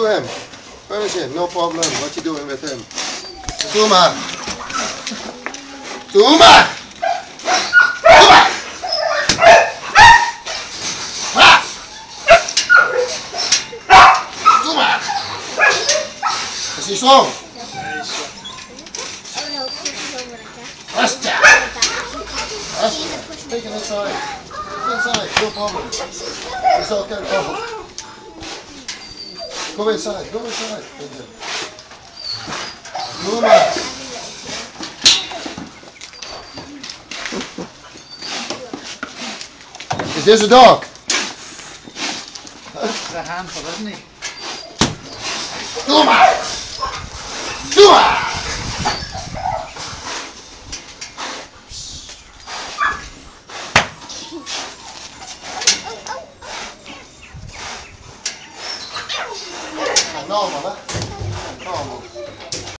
him. Finish him, no problem. What you doing with him? Zuma! Zuma! Zuma! Zuma! Is he strong? Take it inside. Inside, no problem. It's okay. Oh. Go inside. Go inside. Zuma. Is this a dog? It's a handful, isn't he? Zuma. Zuma. Normal, hè? Normal.